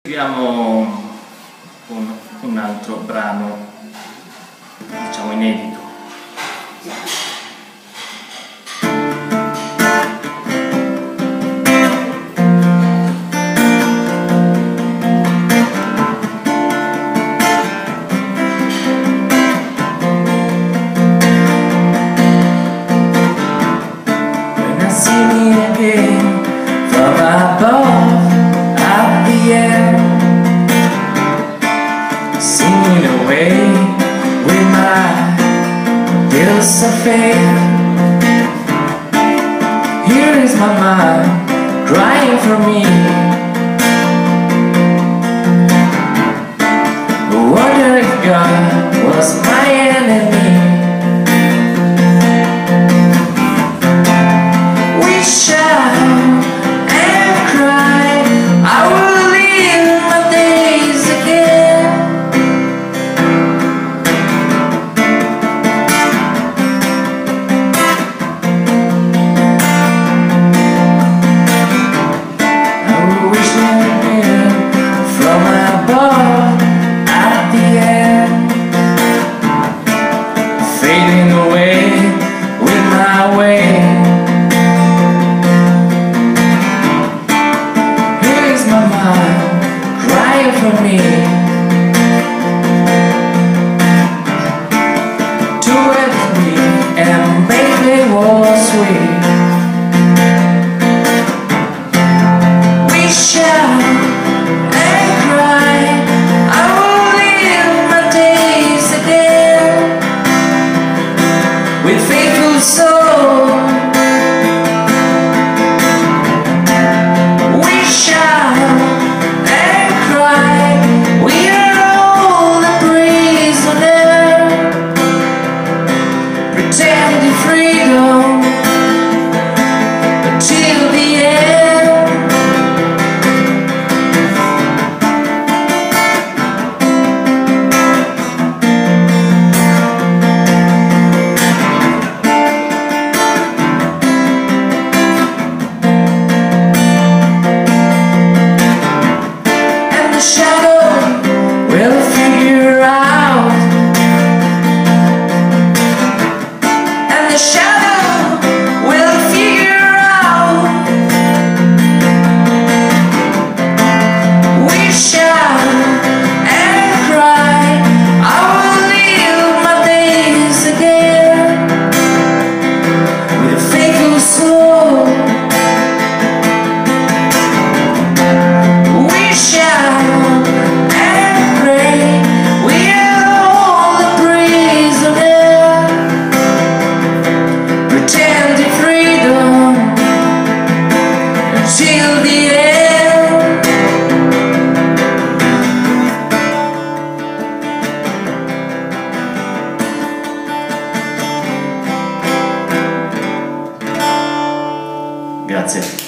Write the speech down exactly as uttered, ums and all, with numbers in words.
Proseguiamo con un altro brano, diciamo inedito. When I see me again from above at the end, singing away with my bills of faith. Here is my mind crying for me. I wonder if God was my enemy. We shout and cry, I will live my days again. I will wish them in from above at the end, fading away with my way. Here's my mind crying for me. To with me and make me more sweet. We shout and cry, I will live my days again with faithful soul. We shout and cry, we are all a prisoner, pretending freedom until the end. And the shadow will figure out, and the shadow will figure out. We shout and cry, I will live my days again with a faithful soul. We shout and pray, we are all a prisoner, pretending freedom until the end. Grazie.